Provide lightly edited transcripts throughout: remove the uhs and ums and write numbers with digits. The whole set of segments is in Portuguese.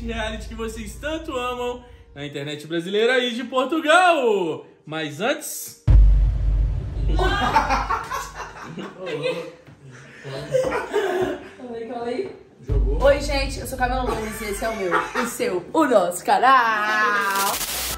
este reality que vocês tanto amam na internet brasileira e de Portugal. Mas antes... Calma aí. Jogou? Oi, gente, eu sou Camila Loures e esse é o meu, o seu, o nosso canal.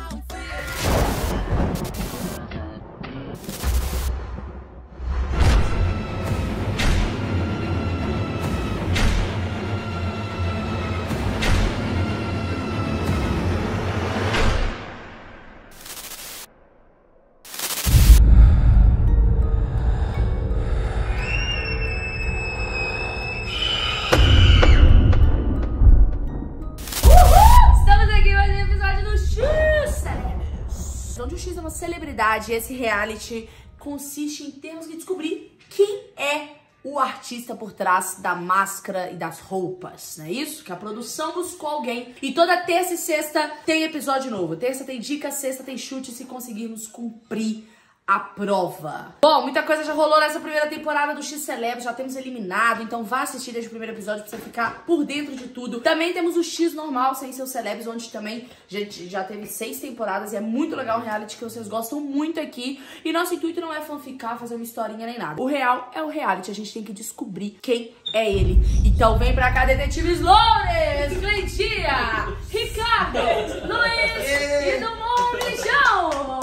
Onde o X é uma celebridade, esse reality consiste em termos que descobrir quem é o artista por trás da máscara e das roupas, não é isso? Que a produção buscou alguém. E toda terça e sexta tem episódio novo. Terça tem dica, sexta tem chute, se conseguirmos cumprir a prova. Bom, muita coisa já rolou nessa primeira temporada do X Celebs, já temos eliminado, então vá assistir desde o primeiro episódio pra você ficar por dentro de tudo. Também temos o X normal, sem seus celebs, onde também já teve 6 temporadas e é muito legal o reality que vocês gostam muito aqui. E nosso intuito não é fanficar, fazer uma historinha nem nada. O real é o reality, a gente tem que descobrir quem é ele. Então vem pra cá, detetives Loures, Cleitinha, Ricardo, Luiz e do Monjão.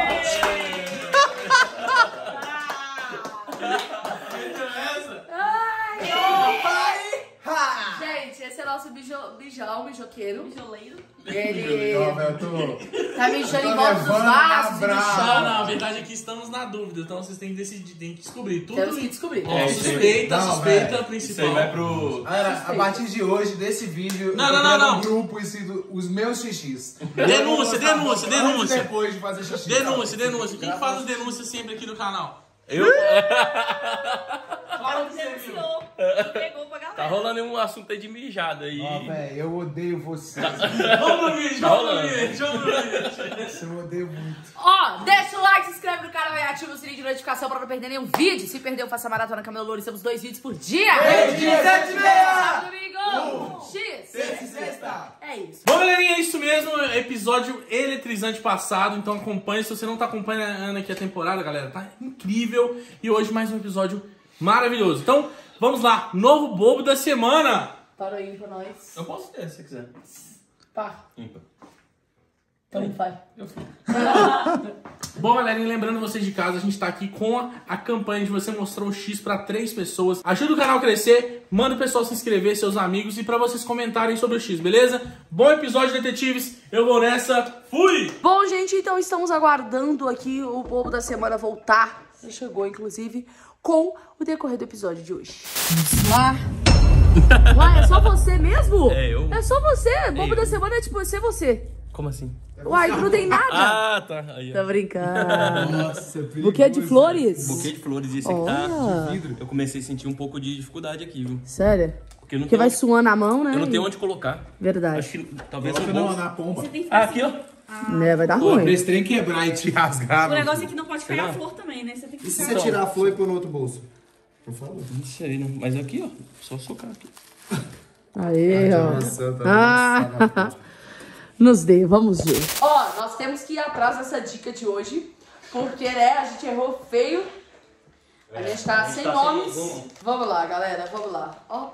Gente, esse é nosso bijoqueiro. Bijoleiro. Ele tá mijando em volta dos vasos, no chão. Não, a verdade é que estamos na dúvida, então vocês têm que decidir, tem que descobrir tudo. Temos que descobrir. Suspeita principal. Isso aí vai pro... A partir de hoje, desse vídeo, não. No grupo os meus xixis. Denúncia. Depois de fazer xixi. Denúncia. Quem faz as denúncias sempre aqui no canal? Eu? Claro que denunciou. Pegou pra galera. Tá rolando um assunto aí de mijada aí. Ó, velho, eu odeio vocês. Vamos no vídeo. Eu odeio muito. Ó, deixa o like, se inscreve no canal e ativa o sininho de notificação pra não perder nenhum vídeo. Se perdeu, faça a maratona Camila Loures. Temos 2 vídeos por dia. 7 e meia. Sábado, domingo. X. Sexta. É isso. Bom, galerinha, é isso mesmo. Episódio eletrizante passado. Então acompanhe. Se você não tá acompanhando aqui a temporada, galera, tá incrível. E hoje mais um episódio maravilhoso. Então, vamos lá. Novo bobo da semana. Para o ímpar, nós. Eu posso ter, se você quiser. Pá. Ímpar. Então vai. Eu fico. Bom, galerinha, lembrando vocês de casa, a gente tá aqui com a campanha de você mostrar o X pra 3 pessoas. Ajuda o canal a crescer, manda o pessoal se inscrever, seus amigos, e pra vocês comentarem sobre o X, beleza? Bom episódio, detetives. Eu vou nessa. Fui! Bom, gente, então estamos aguardando aqui o bobo da semana voltar. Ele chegou, inclusive, com o decorrer do episódio de hoje. Vamos lá. Uai, é só você mesmo? É eu. É só você. Bobo da semana é tipo ser você. Como assim? Uai, não tem nada. Ah, tá. Aí, Tá ó. brincando. Nossa, é perigoso. Buquê de flores? Buquê de flores, isso aqui Olha. tá de vidro. Eu comecei a sentir um pouco de dificuldade aqui, viu? Sério? Porque eu não Porque tenho vai onde... suando a mão, né? Eu não tenho onde colocar. Verdade. Acho que talvez Coloca no bolso. na pomba. Ah, aqui, ó. Né, vai dar Pô, ruim. pra esse trem quebrar e te rasgar. O negócio é que não pode pegar a Será? flor também, né? Você tem que E se ficar... você tirar a flor e pôr no outro bolso? Por favor. Não sei, não. Mas aqui, ó. Só socar aqui. Aí, ó. Santa, Ah, nos dê, vamos ver. Ó, nós temos que ir atrás dessa dica de hoje, porque, né, a gente errou feio. A gente tá sem nomes. Vamos lá, galera, vamos lá. Ó.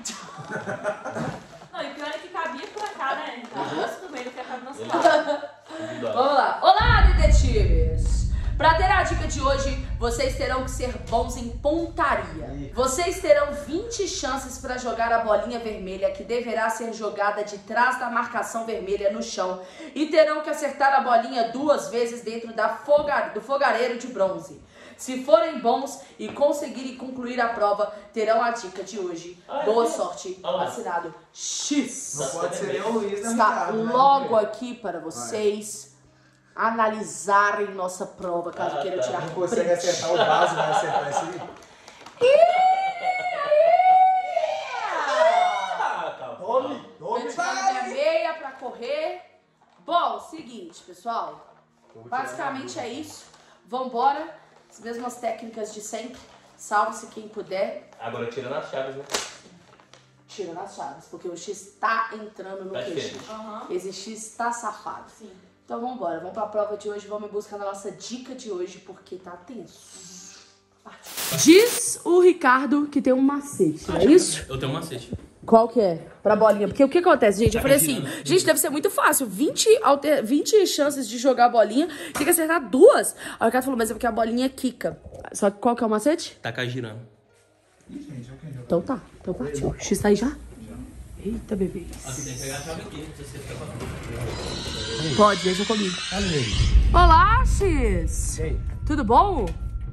Não, e pior é que cabia pra cá, né? Tá rosto no meio que cabe no nosso lado. Vamos lá. Olá, detetives! Pra ter a dica de hoje, vocês terão que ser bons em pontaria. Vocês terão 20 chances pra jogar a bolinha vermelha, que deverá ser jogada de trás da marcação vermelha no chão, e terão que acertar a bolinha 2 vezes dentro do fogareiro de bronze. Se forem bons e conseguirem concluir a prova, terão a dica de hoje. Boa sorte. Assinado X. Não pode ser nem o Luiz, né, Está Ricardo, né? logo aqui para vocês analisarem nossa prova, caso queiram tirar Não consegue print. acertar o vaso, vai acertar esse aí. Vou minha meia pra correr. Bom, seguinte, pessoal. Basicamente é isso. Vambora. As mesmas técnicas de sempre. Salve-se quem puder. Agora tirando as chaves, né? tirando as chaves, porque o X tá entrando no QX. Esse X tá safado. Sim. Então vambora, vamos pra prova de hoje, vamos em busca da nossa dica de hoje, porque tá tenso. Diz o Ricardo que tem um macete, é isso? Eu tenho um macete. Qual que é? Pra bolinha. Porque o que acontece, gente? Eu falei assim, gente, deve ser muito fácil. 20 chances de jogar a bolinha, tem que acertar 2. Aí o Ricardo falou, mas é porque a bolinha quica. Só que qual que é o macete? Tacar girando. Então tá, então partiu. X tá aí já? Eita, bebê. Aqui tem que pegar a chave aqui, não sei se você tá. Pode, deixa comigo. Olá, X! E aí? Tudo bom?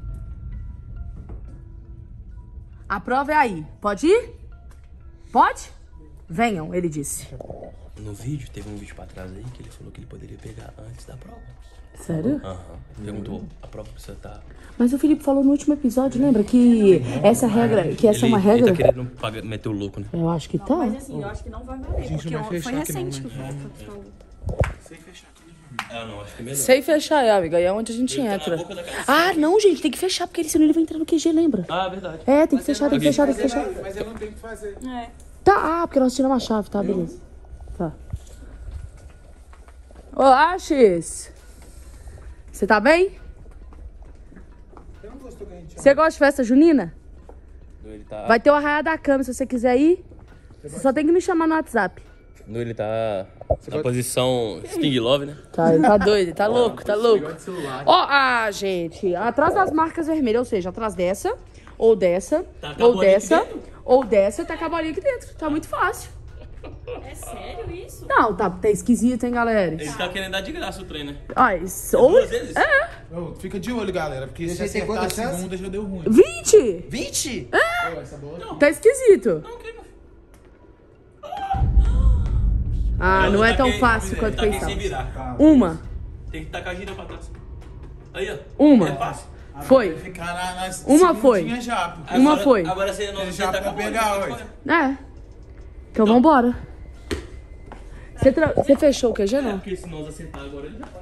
A prova é aí. Pode ir? Pode? Venham, ele disse. No vídeo, teve um vídeo pra trás aí que ele falou que ele poderia pegar antes da prova. Sério? Aham. Perguntou, a prova precisa estar... Mas o Felipe falou no último episódio, lembra? Que essa regra, que essa é uma regra. Ele tá querendo meter o louco, né? Eu acho que tá. Mas assim, eu acho que não vai valer, porque foi recente que o Felipe falou. Ah, não, acho que é melhor. Sem fechar, amiga. Aí é onde a gente entra. Ah, não, gente. Tem que fechar, porque senão ele vai entrar no QG, lembra? Ah, verdade. É, tem que fechar, tem que fechar, tem que fechar. Mas eu não tenho o que fazer. É. Tá, porque nós tiramos a chave, tá? Beleza. Tá. Olá, X. Você tá bem? Eu não gostou que a gente... Você gosta de festa junina? Ele tá... Vai ter o Arraiá da Cama, se você quiser ir. Você só tem que me chamar no WhatsApp. Ele tá na posição Sting Love, né? Tá, ele tá doido, ele tá louco, tá louco. Ó, gente, atrás das marcas vermelhas, ou seja, atrás dessa, ou dessa, Tá com a ou bolinha dessa, aqui dentro? ou dessa, tá com a bolinha aqui dentro. Tá muito fácil. É sério isso? Não, tá esquisito, hein, galera? Ele tá querendo dar de graça o trem, né? Ó, ou... Duas vezes? Ô, fica de olho, galera, porque se Você tem acertar a quantas chances? segunda já deu ruim. 20! 20? Tá esquisito. Ah, não é tão fácil quanto Tá aqui pensava. sem virar. Uma. Tem que tacar girando pra trás. Aí, ó. Uma. É fácil. Foi. Ficar nas Uma foi. segundinhas já, porque Uma Agora- foi. Agora você não já tá pra pegar hoje. É. Então vambora. Você fechou o QG, não? Porque se nós acertar agora, ele já pode.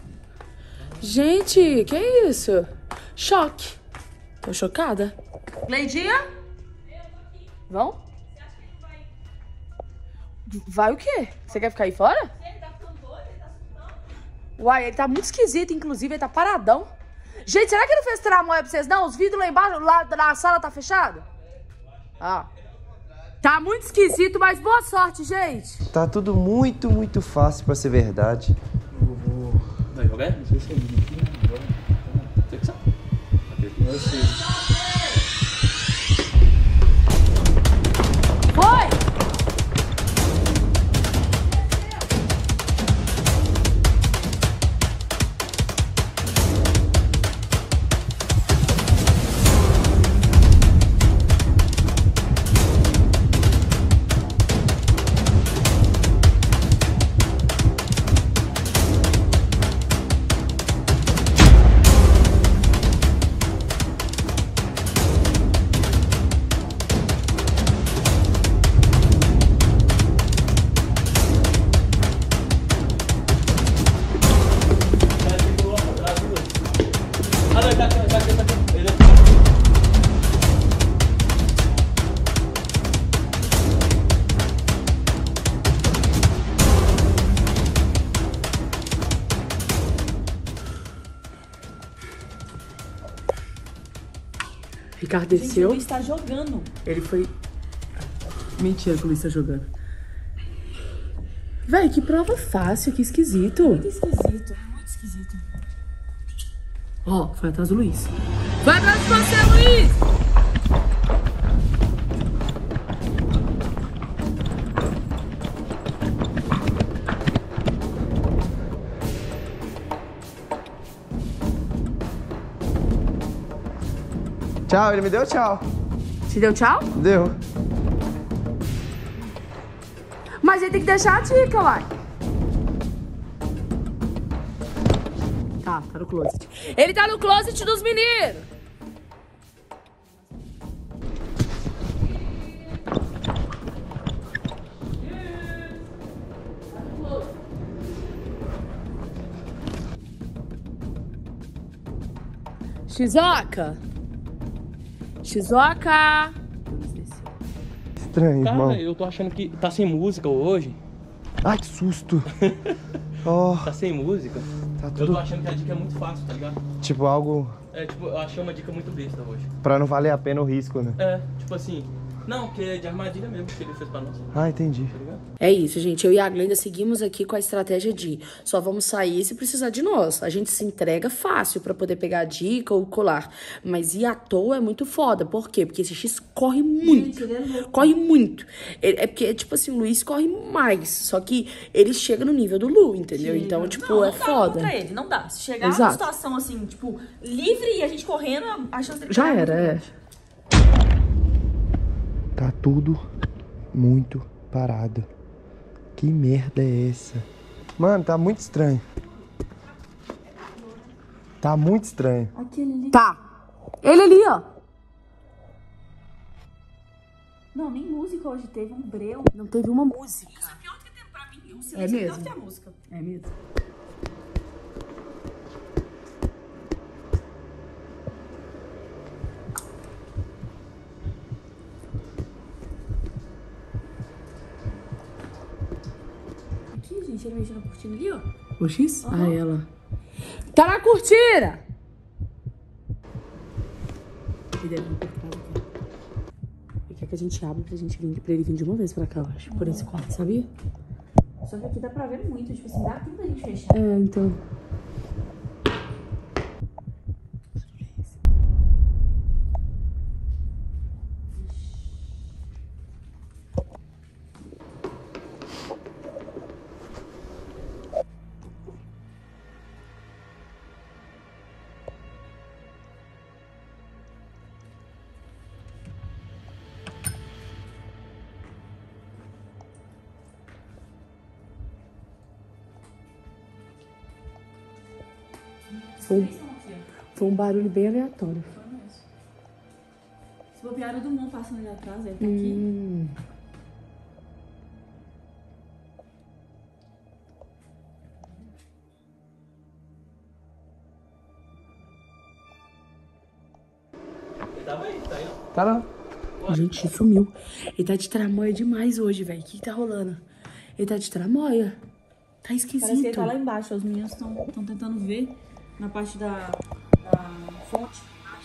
Gente, que isso? Choque. Tô chocada. Leidinha? Vão? Vai o quê? Você quer ficar aí fora? Ele tá ficando doido, ele tá surtando. Uai, ele tá muito esquisito, inclusive, ele tá paradão. Gente, será que ele não fez tramóia pra vocês, não? Os vidros lá embaixo, lá na sala tá fechado? Ah. Tá muito esquisito, mas boa sorte, gente. Tá tudo muito, muito fácil pra ser verdade. Vai jogar? Não sei se é agora. Você que sabe. Foi! Ricardo Gente, o desceu. Luiz tá jogando. Ele foi... Mentira que o Luiz tá jogando. Véi, que prova fácil, que esquisito. Muito esquisito. Muito esquisito. Ó, foi atrás do Luiz. Vai atrás de você, Luiz! Tchau, ele me deu tchau. Te deu tchau? Deu. Mas ele tem que deixar a dica, uai. Tá no closet. Ele tá no closet dos meninos. Shizuoka. Shizuoka. estranho, Cara, irmão. eu tô achando que tá sem música hoje. Ai, que susto. Ó, Tá sem música. tá Eu tudo tô achando que a dica é muito fácil, tá ligado? tipo algo É, tipo, eu achei uma dica muito besta hoje. pra não valer a pena o risco, né? É, tipo assim, não, porque é de armadilha mesmo que ele fez pra nós, tá Ah, entendi. ligado? É isso, gente. Eu e a Glenda seguimos aqui com a estratégia de só vamos sair se precisar de nós. A gente se entrega fácil pra poder pegar a dica ou colar. Mas ir à toa é muito foda. Por quê? Porque esse X corre muito. Corre muito. É porque, tipo assim, o Luiz corre mais. Só que ele chega no nível do Lu, entendeu? Então, tipo, Não, é não dá foda. contra ele, não dá. Se chegar Exato. numa situação assim, tipo, livre e a gente correndo, a chance dele Já pegar era, muito é. grande. Tá tudo muito parado. Que merda é essa? Mano, tá muito estranho. Tá muito estranho. Aquele ali. Tá. Ele ali, ó. Não, nem música hoje teve, um breu. Não teve uma música. Isso é pior do que tem pra mim. O silêncio É mesmo? pior do que a música. É mesmo. Aqui, gente, ele mexendo na cortina ali, ó. O X? Ah, ela. Tá na cortina! Ele deve vir por trás aqui. Ele quer que a gente abra pra ele vir de uma vez pra cá, eu acho. Por esse quarto, sabia? Só que aqui dá pra ver muito, tipo assim, dá tempo da gente fechar. É, então. Foi um barulho bem aleatório. Se bobear o do Mon passando ali atrás, ele tá aqui. Ele tava aí, tá aí, ó. Tá lá. Gente, sumiu. Ele tá de tramóia demais hoje, velho. O que tá rolando? Ele tá de tramóia. Tá esquisito. Parece que ele tá lá embaixo. Os meninos estão tentando ver na parte da fonte.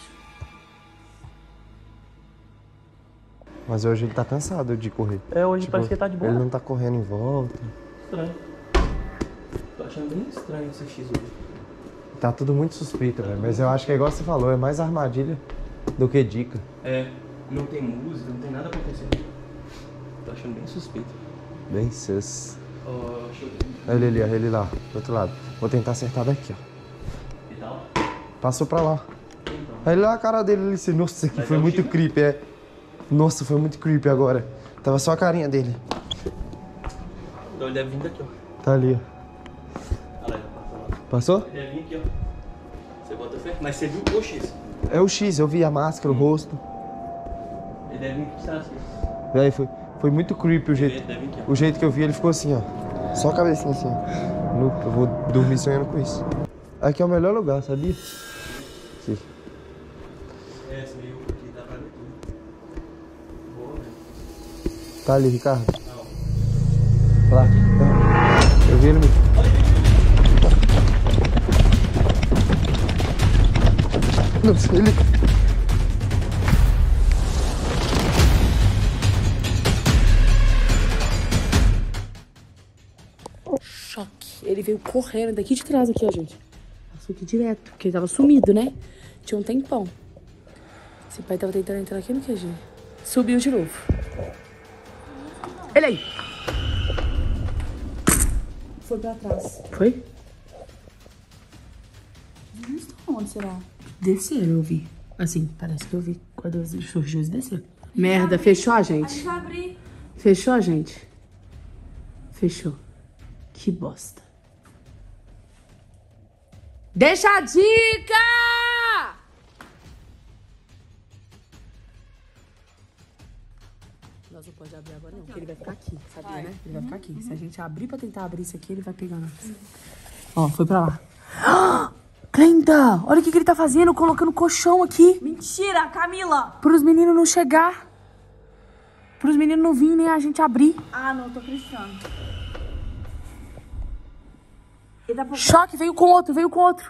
Mas hoje ele tá cansado de correr. É, hoje parece que ele tá de boa. Ele não tá correndo em volta. Estranho. Tô achando bem estranho esse X hoje. Tá tudo muito suspeito, velho. Mas eu acho que é igual você falou, é mais armadilha do que dica. É, não tem música, não tem nada acontecendo. Tô achando bem suspeito. Bem sus. Ó, deixa eu ver. Olha ele ali, ó, ele lá, do outro lado. Vou tentar acertar daqui, ó. Ele tá lá? Passou pra lá. Então. Olha lá a cara dele ali. Assim, nossa, isso aqui Mas foi é o muito Chico? creepy, é. Nossa, foi muito creepy agora. Tava só a carinha dele. Então ele deve vir daqui, ó. Tá ali, ó. Olha lá, já passou lá. Passou? Ele deve vir aqui, ó. Você bota fé? Mas você viu o X? É o X, eu vi a máscara, o rosto. Ele deve vir aqui, tá assim. Véi, foi muito creepy o Ele jeito. deve vir aqui, ó. O jeito que eu vi, ele ficou assim, ó. Só a cabecinha assim, ó. Eu vou dormir sonhando com isso. Aqui é o melhor lugar, sabia? Sim. É, esse meio aqui dá pra ver tudo. Boa, velho. Tá ali, Ricardo. Não. Lá. É. Eu vi ele. Nossa, ele. Choque. Ele veio correndo daqui de trás aqui, ó, gente. Passou aqui direto, porque ele tava sumido, né? Tinha um tempão. Esse pai tava tentando entrar aqui no QG. Subiu de novo. Ele aí. Foi pra trás. Foi? Não estão onde será? Desceram, eu vi. Assim, parece que eu vi quando surgiu e desceu. Merda, fechou a A gente. gente vai abrir. Fechou a gente. Fechou. Que bosta. Deixa a dica! Nós não pode abrir agora não, porque ele vai ficar aqui, sabia, né? Ele vai ficar aqui. Se a gente abrir pra tentar abrir isso aqui, ele vai pegar nós. Ó, foi pra lá. Ah! Glenda, olha o que ele tá fazendo, colocando colchão aqui Mentira, Camila! pros meninos não chegar. Pros meninos não virem nem a gente abrir. Ah, não, tô acreditando. Ele tá Choque, veio com outro, veio com outro.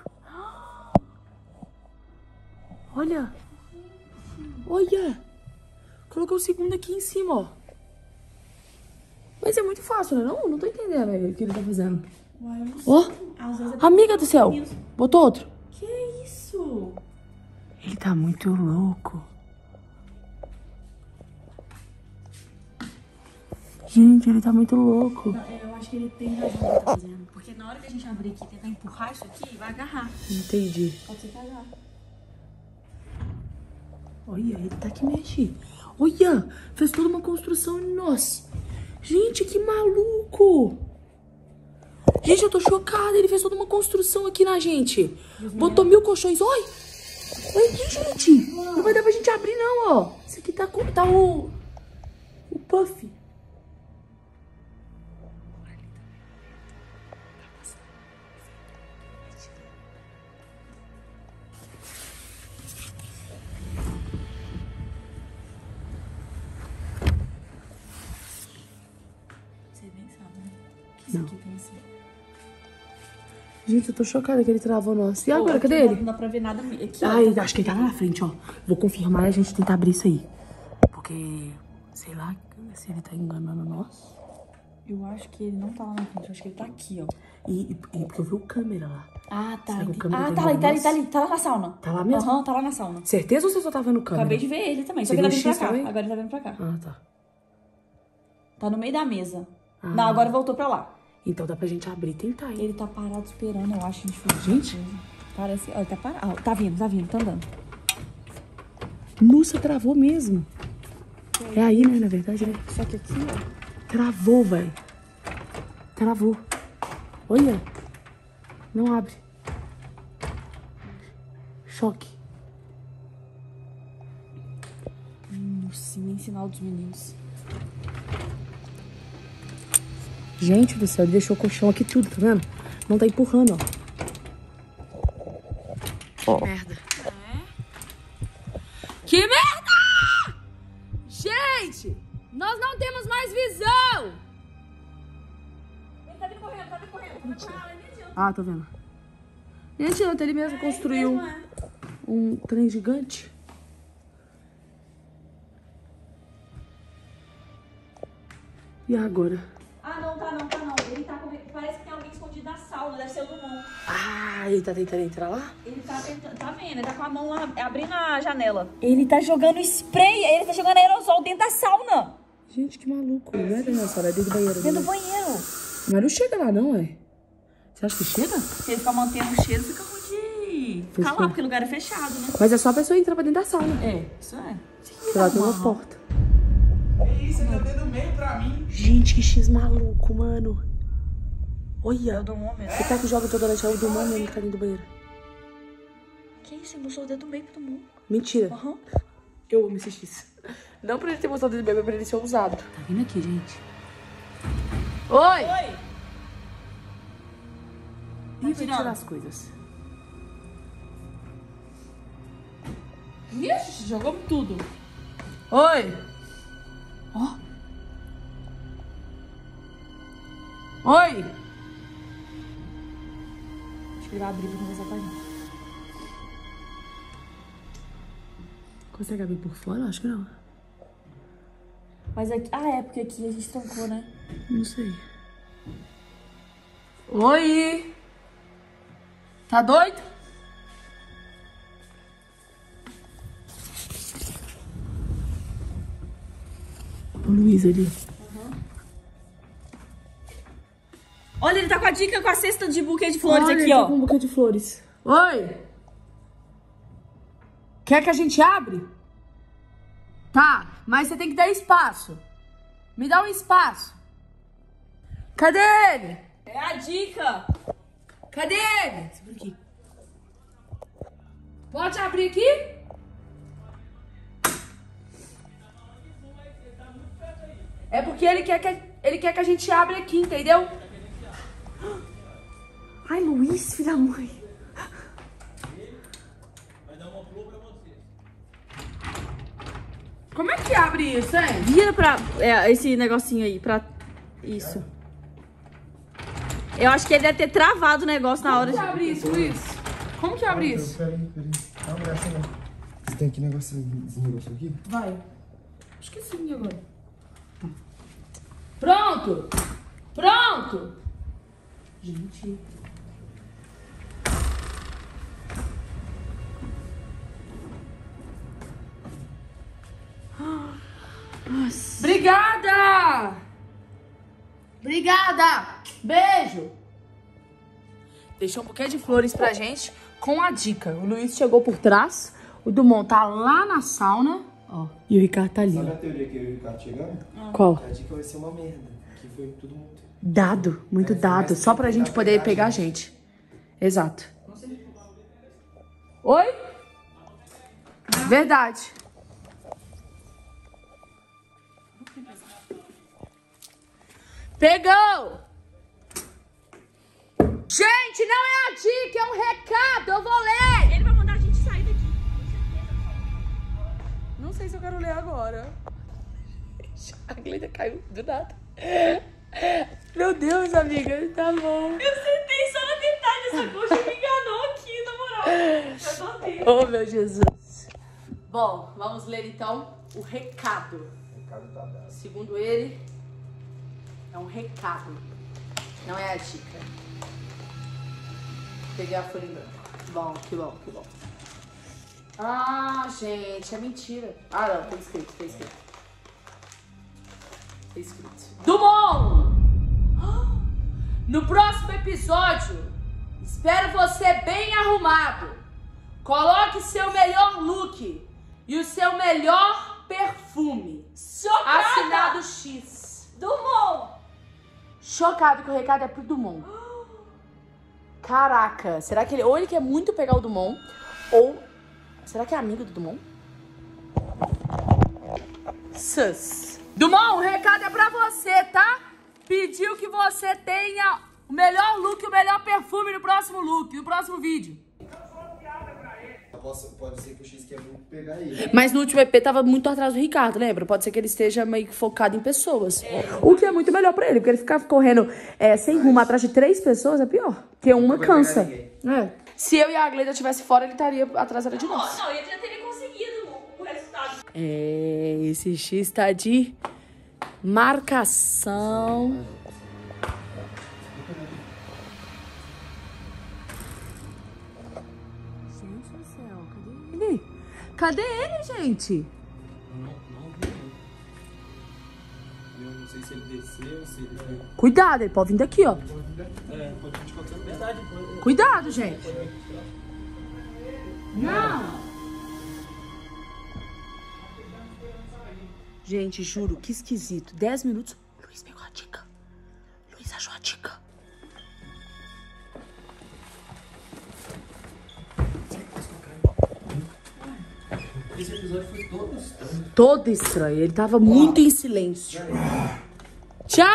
Olha. Olha. Colocou o segundo aqui em cima, ó. Mas é muito fácil, né? Não tô entendendo o que ele tá fazendo. Ó. Amiga do céu. Botou outro. Que isso? Ele tá muito louco. Gente, ele tá muito louco. Eu acho que ele tem razão no que ele tá fazendo. Porque na hora que a gente abrir aqui e tentar empurrar isso aqui, vai agarrar. Entendi. Pode ser que agarre. Olha, ele tá que mexe. Olha, fez toda uma construção em nós. Gente, que maluco. Gente, eu tô chocada. Ele fez toda uma construção aqui na gente. Botou 1000 colchões. Olha. Olha aqui, gente. Não vai dar pra gente abrir, não, ó. Esse aqui tá o puff. Você nem sabe, né? Que isso aqui tem assim. Gente, eu tô chocada que ele travou nós. E agora, cadê ele? Não dá pra ver nada aqui. Ai, acho que ele tá lá na frente, ó. Vou confirmar e a gente tentar abrir isso aí. Porque, sei lá, se ele tá enganando nós. Eu acho que ele não tá lá na frente. Eu acho que ele tá aqui, ó. E porque eu vi o câmera lá. Ah, tá. Será que o câmera Ah, tá tá lá, vendo tá ali, nós? tá ali. Tá lá na sauna. Tá lá mesmo? Aham, tá lá na sauna. Certeza ou você só tá vendo o câmera? Acabei de ver ele também. Só Você que ele tá viu vindo o pra X cá. também? Agora ele tá vindo pra cá. Ah, tá. Tá no meio da mesa. Ah. Não, agora voltou pra lá. Então dá pra gente abrir e tentar, hein? Ele tá parado esperando, eu acho. Gente? Parece... Ó, ele tá parado. Ó, tá vindo, tá andando. Nossa, travou mesmo. É aí, né, na verdade, né? Só que aqui, ó... Travou, velho. Travou. Olha. Não abre. Choque. Nossa, nem sinal dos meninos. Gente do céu, ele deixou o colchão aqui tudo, tá vendo? Não tá empurrando, ó. Merda. Que merda! Gente! Nós não temos mais visão! Ele tá vindo correndo, tá vindo correndo. Ah, tô vendo. Nem adianta, ele mesmo construiu um trem gigante. E agora? Ah, não, tá não. Ele tá correndo. Parece que tem alguém escondido na sauna, deve ser o Dumont. Ah, ele tá tentando entrar lá? Ele tá tentando, tá vendo? Ele tá com a mão lá, abrindo a janela. Ele tá jogando spray, ele tá jogando aerosol dentro da sauna. Gente, que maluco. Não é dentro da sala, é dentro do banheiro. Dentro né? do banheiro. Mas não chega lá, não, é? Você acha que chega? Se ele ficar mantendo o cheiro, fica ruim de ficar lá, porque o lugar é fechado, né? Mas é só a pessoa entrar pra dentro da sauna. É, isso é. Sei lá, tem uma porta. Que isso, ele tá dentro do meio pra mim. Gente, que X maluco, mano. Olha. É o Dumont mesmo. Você tá que joga toda noite, é o Dumont mesmo que tá dentro do banheiro. Que isso? Ele mostrou o dedo do meio pro Dumont. Mentira. Aham. Eu amo esse X. Não pra ele ter mostrado o dedo do bebê, pra ele ser usado. Tá vindo aqui, gente. Oi! Oi! Ih, vai tirando. tirar as coisas. Ixi, jogou tudo. Oi! Ó. Oi! Acho que ele vai abrir pra conversar com a gente. Consegue abrir por fora? Acho que não. Mas aqui... Ah, é, porque aqui a gente trancou, né? Não sei. Oi! Tá doido? O Luiz ali. Olha, ele tá com a dica com a cesta de buquê de flores Olha, aqui, ele tá ó. com um buquê de flores. Oi! Quer que a gente abre? Tá, mas você tem que dar espaço. Me dá um espaço. Cadê ele? É a dica. Cadê ele? Segura aqui. Pode abrir aqui? É porque ele quer que a gente abra aqui, entendeu? Ai, Luiz, filha da mãe. Como é que abre isso, hein? Vira pra esse negocinho aí, pra isso. Eu acho que ele deve ter travado o negócio na hora Como que abre isso, Luiz? Como que abre isso? Peraí. Não abre essa não. Você tem aqui esse negócio aqui? Vai. Acho que sim agora. Pronto! Pronto! Gente. Nossa. Obrigada! Obrigada! Beijo! Deixou um buquê de flores pra gente com a dica. O Luiz chegou por trás, o Dumont tá lá na sauna, ó, e o Ricardo tá ali. Sabe a teoria que eu e o Ricardo chegamos? Qual? A dica vai ser uma merda. Que foi tudo muito... Dado, muito dado, só pra gente poder pegar a gente. Exato. Oi? Verdade. Pegou! Gente, não é a dica, é um recado, eu vou ler! Ele vai mandar a gente sair daqui. Não sei se eu quero ler agora. A Gleida caiu do nada. Meu Deus, amiga, tá bom. Eu sentei só na metade dessa coxa e me enganou aqui, na moral. Eu tortei. Oh, meu Jesus. Bom, vamos ler então o recado. O Ricardo tá dado. Segundo ele, é um recado. Não é a dica. Peguei a folha em branco. Bom, que bom, que bom. Ah, gente, é mentira. Ah, não, tem escrito, tem escrito. Tem escrito. Dumont! No próximo episódio, espero você bem arrumado. Coloque seu melhor look e o seu melhor perfume. Chocada! Assinado X. Dumont! Chocado que o recado é pro Dumont. Caraca, será que ele... Ou ele quer muito pegar o Dumont, ou... Será que é amigo do Dumont? Sus. Dumont, o recado é pra você, tá? Pediu que você tenha o melhor look e o melhor perfume no próximo look, no próximo vídeo. Pode ser que o X quer muito pegar ele. Mas no último EP tava muito atrás do Ricardo, lembra? Pode ser que ele esteja meio focado em pessoas. O que é muito melhor pra ele, porque ele ficar correndo sem rumo atrás de 3 pessoas é pior. Porque uma cansa. É. Se eu e a Gleida estivesse fora, ele estaria atrás de nós. Não, ele já teria conseguido o resultado. É, esse X tá de marcação. Gente do céu, cadê ele? Cadê ele, gente? Não vi. Eu não sei se ele desceu, se ele foi. Cuidado, ele pode vir daqui, ó. Pode vir de qualquer verdade. Cuidado, gente. Não. Gente, juro, que esquisito. 10 minutos. Luiz pegou a dica. Luiz achou a dica. Esse episódio foi todo estranho. Todo estranho. Ele tava muito em silêncio. Tchau!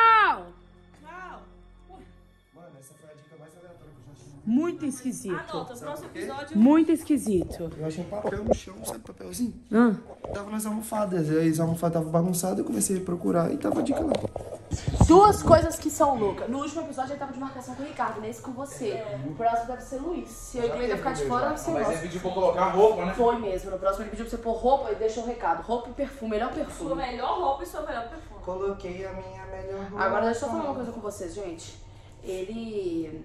Mano, essa foi a dica mais aleatória que eu já tive. Muito esquisito. Anota, o próximo episódio... Muito esquisito. Eu achei um papel no chão, sabe, papelzinho? Ah. Tava nas almofadas, aí as almofadas estavam bagunçadas, eu comecei a procurar e tava a dica lá. Duas coisas que são loucas. No último episódio ele tava de marcação com o Ricardo, nesse com você. O próximo deve ser Luiz. Se eu e Gleida ficar de fora, você Mas gosta. ele pediu pra colocar roupa, né? Foi mesmo. No próximo ele pediu pra você pôr roupa e deixou o recado. Roupa e perfume, melhor Sua perfume. melhor roupa e seu melhor perfume. Coloquei a minha melhor roupa. Agora deixa eu falar uma coisa com vocês, gente. Ele...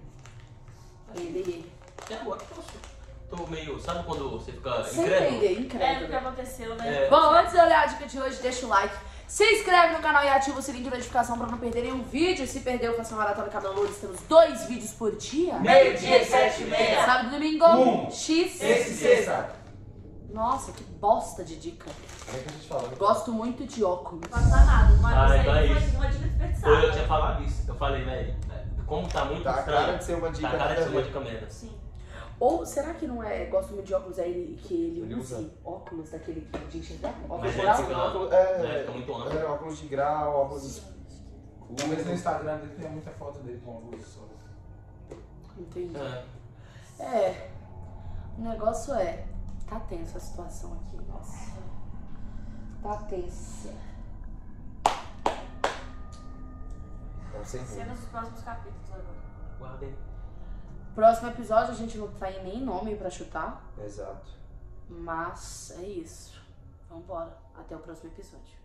Até agora que eu tô meio. Sabe quando você fica Sem incrédulo? entender, É, o que incrédulo. aconteceu, né? Bom, antes de eu olhar a dica de hoje, deixa o like. Se inscreve no canal e ativa o sininho de notificação pra não perder nenhum vídeo. Se perdeu, faça uma maratona Camelores. Temos 2 vídeos por dia. Meio-dia e 7h30. Sábado e domingo. X. Esse e sexta. Nossa, que bosta de dica. Gosto muito de óculos. Não passa nada, mas Ah, isso então é aí foi isso. uma dica Eu desperdiçada. tinha falado isso. Eu falei, velho, como tá muito Tá a estranho. cara de ser uma dica, Tá a cara de nada ser a uma ver. dica mesmo. Sim. Ou será que não é gosto muito de óculos, é ele, que ele Ele use usa. óculos daquele de enxergar? Óculos Mas de é grau? ciclano. É, Fica muito amplo. óculos de grau, óculos... Mas no Instagram dele tem muita foto dele com a luz só. Entendi. É. É, o negócio é, tá tensa a situação aqui, nossa. Tá tensa. Cenas dos próximos capítulos agora. Guardei. Próximo episódio a gente não tem nem nome pra chutar. Exato. Mas é isso. Vambora. Até o próximo episódio.